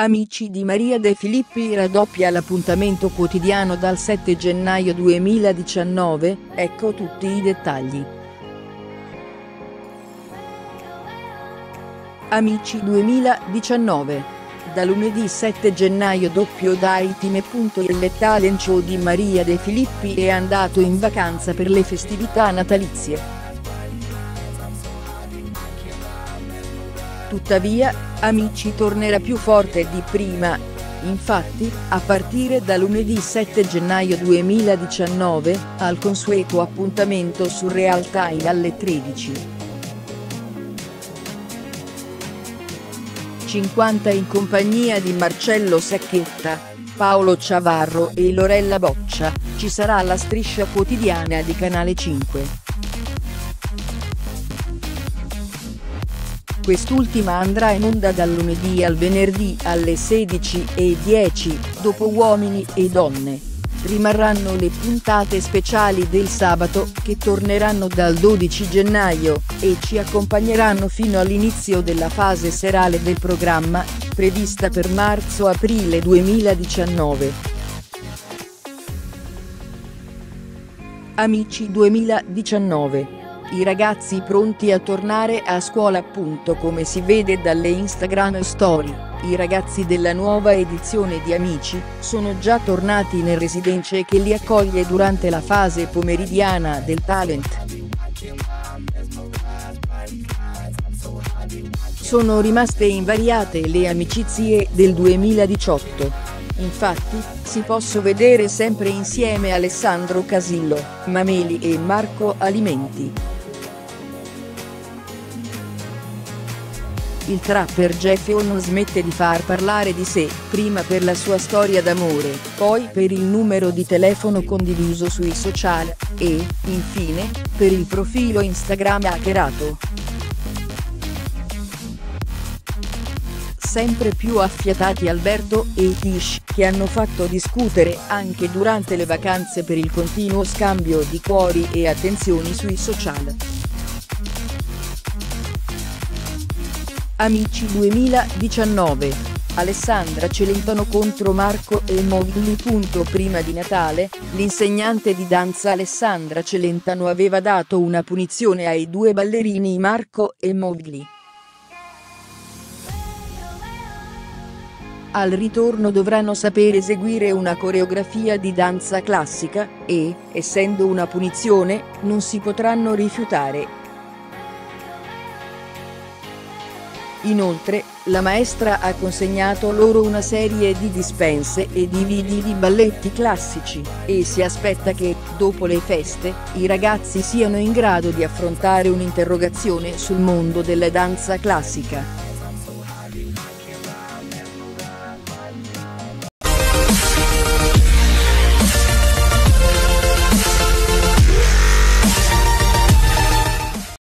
Amici di Maria De Filippi raddoppia l'appuntamento quotidiano dal 7 gennaio 2019, ecco tutti i dettagli. Amici 2019. Da lunedì 7 gennaio doppio dai team. Il talent show di Maria De Filippi è andato in vacanza per le festività natalizie. Tuttavia, Amici tornerà più forte di prima. Infatti, a partire da lunedì 7 gennaio 2019, al consueto appuntamento su Real Time alle 13:50 in compagnia di Marcello Sacchetta, Paolo Ciavarro e Lorella Boccia, ci sarà la striscia quotidiana di Canale 5. Quest'ultima andrà in onda dal lunedì al venerdì alle 16:10, dopo Uomini e Donne. Rimarranno le puntate speciali del sabato, che torneranno dal 12 gennaio, e ci accompagneranno fino all'inizio della fase serale del programma, prevista per marzo-aprile 2019. Amici 2019. I ragazzi pronti a tornare a scuola. Come si vede dalle Instagram story, i ragazzi della nuova edizione di Amici sono già tornati nel residence che li accoglie durante la fase pomeridiana del talent. Sono rimaste invariate le amicizie del 2018. Infatti, si possono vedere sempre insieme Alessandro Casillo, Mameli e Marco Alimenti. Il trapper Jefferson non smette di far parlare di sé, prima per la sua storia d'amore, poi per il numero di telefono condiviso sui social, e, infine, per il profilo Instagram hackerato. Sempre più affiatati Alberto e Tish, che hanno fatto discutere anche durante le vacanze per il continuo scambio di cuori e attenzioni sui social. Amici 2019. Alessandra Celentano contro Marco e Mowgli. Prima di Natale, l'insegnante di danza Alessandra Celentano aveva dato una punizione ai due ballerini Marco e Mowgli. Al ritorno dovranno sapere eseguire una coreografia di danza classica e, essendo una punizione, non si potranno rifiutare. Inoltre, la maestra ha consegnato loro una serie di dispense e DVD di balletti classici, e si aspetta che, dopo le feste, i ragazzi siano in grado di affrontare un'interrogazione sul mondo della danza classica.